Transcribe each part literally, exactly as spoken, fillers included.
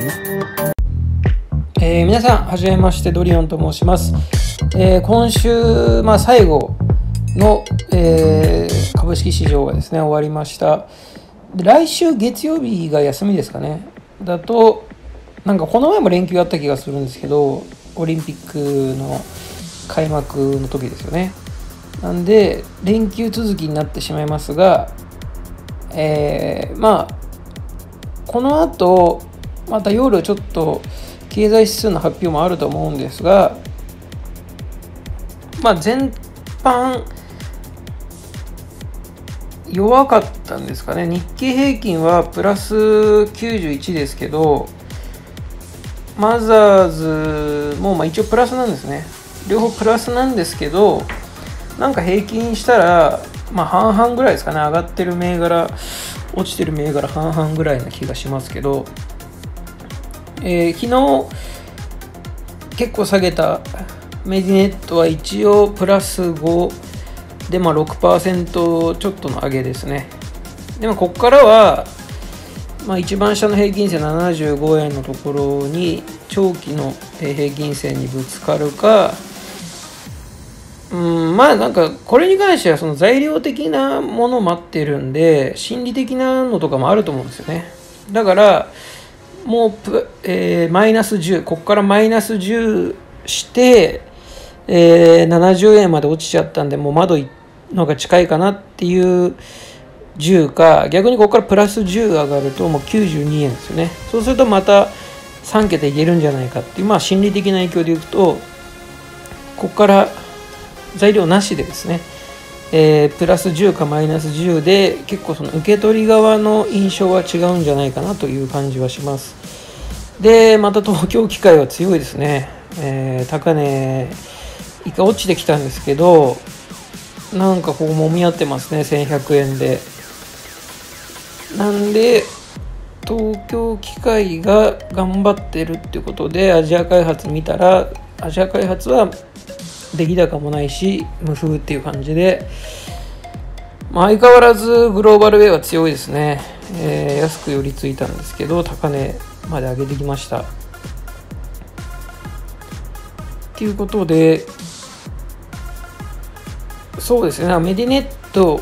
えー、皆さんはじめまして、ドリオンと申します。えー、今週、まあ、最後の、えー、株式市場がですね終わりました。で来週月曜日が休みですかね。だとなんかこの前も連休あった気がするんですけど、オリンピックの開幕の時ですよね。なんで連休続きになってしまいますが、えー、まあこの後また夜ちょっと経済指数の発表もあると思うんですが、まあ全般弱かったんですかね。日経平均はプラスきゅうじゅういちですけど、マザーズもまあ一応プラスなんですね。両方プラスなんですけど、なんか平均したらまあ半々ぐらいですかね。上がってる銘柄、落ちてる銘柄半々ぐらいな気がしますけど、えー、昨日結構下げたメディネットは一応プラスごで、まあ、ろくパーセント ちょっとの上げですね。でもここからは、まあ、一番下の平均線ななじゅうごえんのところに長期の平均線にぶつかるか、うんまあなんかこれに関してはその材料的なものを待ってるんで、心理的なのとかもあると思うんですよね。だからもうプ、えー、マイナスじゅう、ここからマイナスじゅうして、えー、ななじゅうえんまで落ちちゃったんで、もう窓のが近いかなっていうじゅうか、逆にここからプラスじゅう上がるともうきゅうじゅうにえんですよね。そうするとまたさん桁いけるんじゃないかっていう、まあ心理的な影響でいくと、ここから材料なしでですね、えー、プラスじゅうかマイナスじゅうで結構その受け取り側の印象は違うんじゃないかなという感じはします。でまた東京機械は強いですね。えー、高値一回落ちてきたんですけど、なんかこう揉み合ってますね。せんひゃくえんで。なんで東京機械が頑張ってるっていうことで、アジア開発見たらアジア開発は出来高もないし無風っていう感じで、まあ、相変わらずグローバルウェイは強いですね。えー、安く寄りついたんですけど高値まで上げてきました。ということで、そうですね、メディネット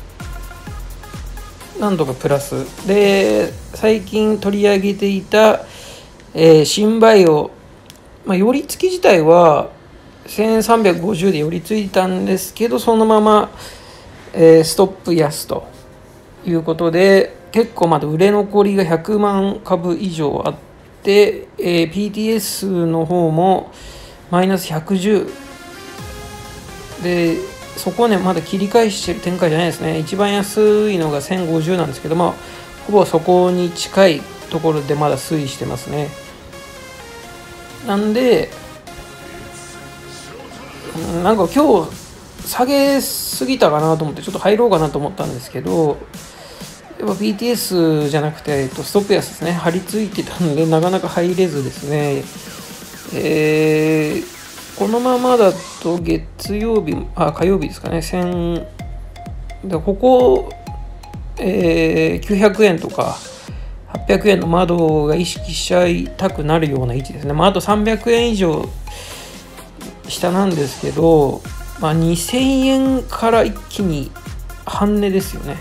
何度かプラスで、最近取り上げていた、えー、新バイオ、まあ、寄り付き自体はせんさんびゃくごじゅうで寄り付いたんですけど、そのまま、えー、ストップ安ということで、結構まだ売れ残りがひゃくまんかぶ以上あって、えー、ピーティーエス の方もマイナスひゃくじゅうで、そこはねまだ切り返してる展開じゃないですね。一番安いのがせんごじゅうなんですけど、まあほぼそこに近いところでまだ推移してますね。なんでなんか今日下げすぎたかなと思ってちょっと入ろうかなと思ったんですけど、やっぱ ピーティーエス じゃなくて、えっと、ストップ安ですね、張り付いてたのでなかなか入れずですね。えーこのままだと月曜日、あ、火曜日ですかね、千でここ、えー、きゅうひゃくえんとかはっぴゃくえんの窓が意識しちゃいたくなるような位置ですね。まあ、あとさんびゃくえん以上下なんですけど、まあ、にせんえんから一気に半値ですよね。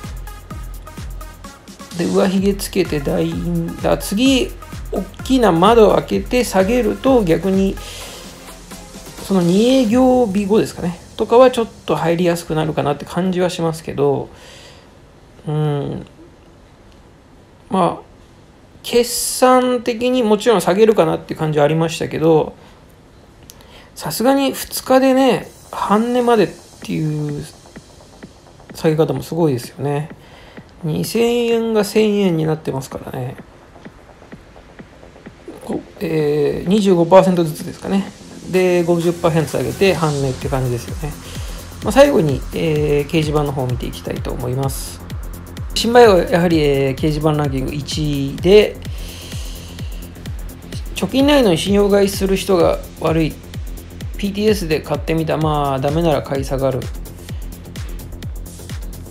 で、上髭つけて大だ次、大きな窓を開けて下げると逆にそのに営業日後ですかねとかはちょっと入りやすくなるかなって感じはしますけど、うんまあ決算的にもちろん下げるかなっていう感じはありましたけど、さすがにふつかでね半値までっていう下げ方もすごいですよね。にせんえんがせんえんになってますからね。えー、にじゅうごパーセント ずつですかね。で ごじゅっパーセント 下げて半値って感じですよね。まあ、最後に、えー、掲示板の方を見ていきたいと思います。新バイオはやはり、えー、掲示板ランキングいちいで、貯金ないのに信用買いする人が悪い、 ピーティーエス で買ってみた、まあダメなら買い下がる、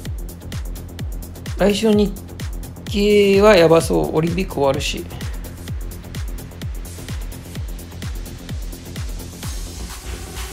来週の日経はやばそう、オリンピック終わるし、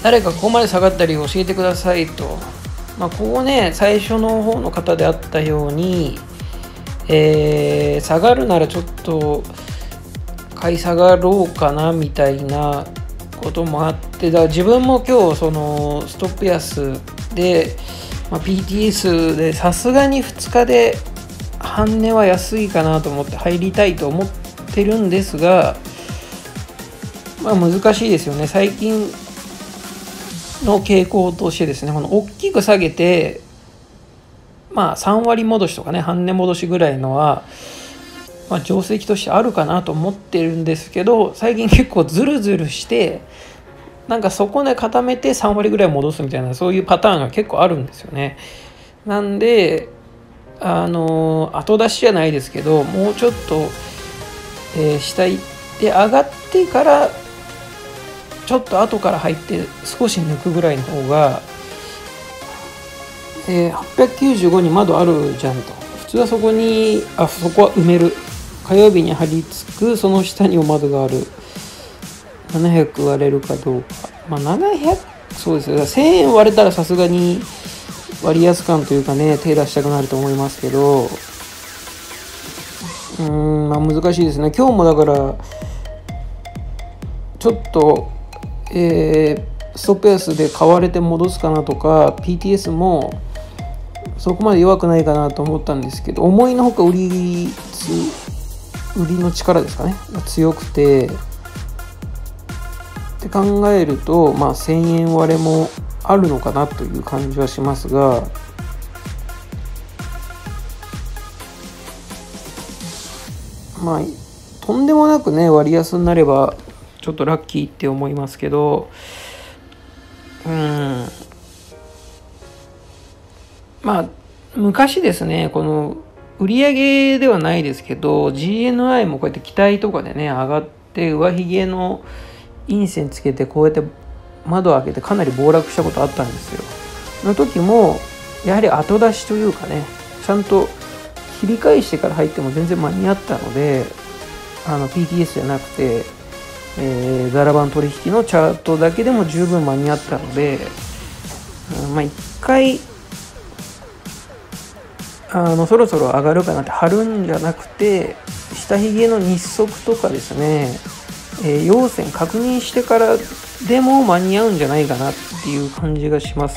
誰かここまで下がった理由教えてくださいと。まあ、ここね、最初の方の方であったように、えー、下がるならちょっと買い下がろうかなみたいなこともあって、だから自分も今日そのストップ安で、まあ、ピーティーエス でさすがにふつかで半値は安いかなと思って入りたいと思ってるんですが、まあ、難しいですよね。最近の傾向としてですね、この大きく下げて、まあさん割戻しとかね、半値戻しぐらいのは、まあ、定石としてあるかなと思ってるんですけど、最近結構ズルズルして、なんかそこで固めてさん割ぐらい戻すみたいな、そういうパターンが結構あるんですよね。なんで、あの後出しじゃないですけど、もうちょっと、えー、下行って上がってからちょっと後から入って少し抜くぐらいの方が、えー、はっぴゃくきゅうじゅうごに窓あるじゃんと。普通はそこに、あ、そこは埋める。火曜日に張り付く、その下にお窓がある。ななひゃく割れるかどうか。まあななひゃく、そうですよ。せんえん割れたらさすがに割安感というかね、手出したくなると思いますけど、うーん、まあ難しいですね。今日もだから、ちょっと、えー、ストップ安で買われて戻すかなとか、 ピーティーエス もそこまで弱くないかなと思ったんですけど、思いのほか売り売りの力ですかねが強くてって考えると、まあせんえん割れもあるのかなという感じはしますが、まあとんでもなくね割安になればちょっとラッキーって思いますけど、うん、まあ昔ですね、この売上ではないですけど ジーエヌアイ もこうやって期待とかでね上がって上髭の陰線つけてこうやって窓を開けてかなり暴落したことあったんですよ。その時もやはり後出しというかね、ちゃんと切り返してから入っても全然間に合ったので、あの ピーティーエス じゃなくて、えー、ザラバン取引のチャートだけでも十分間に合ったので、うん、まあ一回あのそろそろ上がるかなって張るんじゃなくて、下髭の日足とかですね、えー、陽線確認してからでも間に合うんじゃないかなっていう感じがします。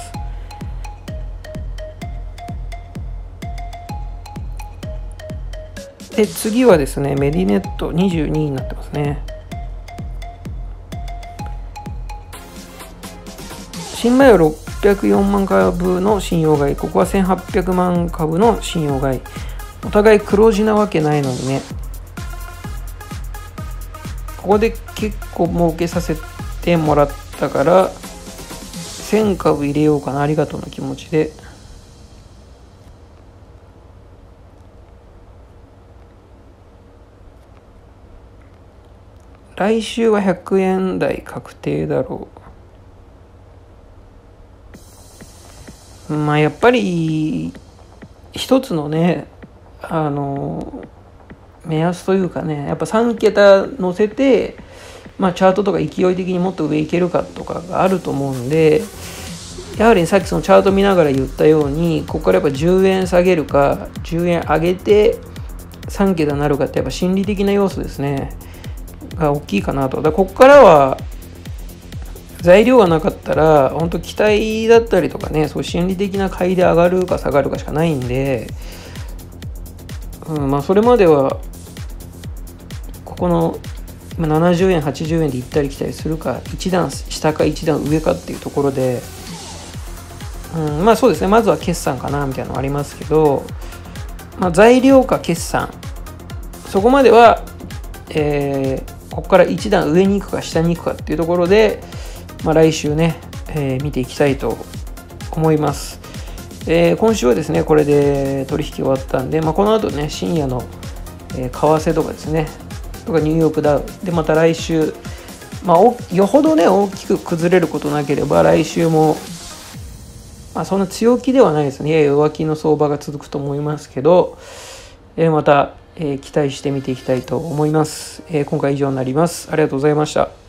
で次はですね、メディネットにじゅうにになってますね。新米はろっぴゃくよんまん株の信用買い、ここはせんはっぴゃくまん株の信用買い、お互い黒字なわけないのにね、ここで結構儲けさせてもらったからせん株入れようかな、ありがとうの気持ちで。来週はひゃくえん台確定だろう。まあやっぱり一つのね、あの目安というかね、やっぱさん桁乗せて、まあ、チャートとか勢い的にもっと上いけるかとかがあると思うんで、やはりさっきそのチャート見ながら言ったように、ここからやっぱじゅうえん下げるかじゅうえん上げてさん桁になるかってやっぱ心理的な要素ですねが大きいかなと。だからここからは材料がなかったら本当期待だったりとかね、そう心理的な買いで上がるか下がるかしかないんで、うん、まあそれまではここのななじゅうえんはちじゅうえんで行ったり来たりするか、一段下か一段上かっていうところで、うん、まあそうですね、まずは決算かなみたいなのありますけど、まあ、材料か決算、そこまでは、えー、ここから一段上に行くか下に行くかっていうところで、まあ、来週ね、えー、見ていきたいと思います。えー、今週はですねこれで取引終わったんで、まあ、この後ね深夜の、えー、為替とかですねとかニューヨークダウでまた来週、まあ、よほどね大きく崩れることなければ来週も、まあ、そんな強気ではないですね、弱気の相場が続くと思いますけど、えー、また、えー、期待して見ていきたいと思います。えー、今回以上になります。ありがとうございました。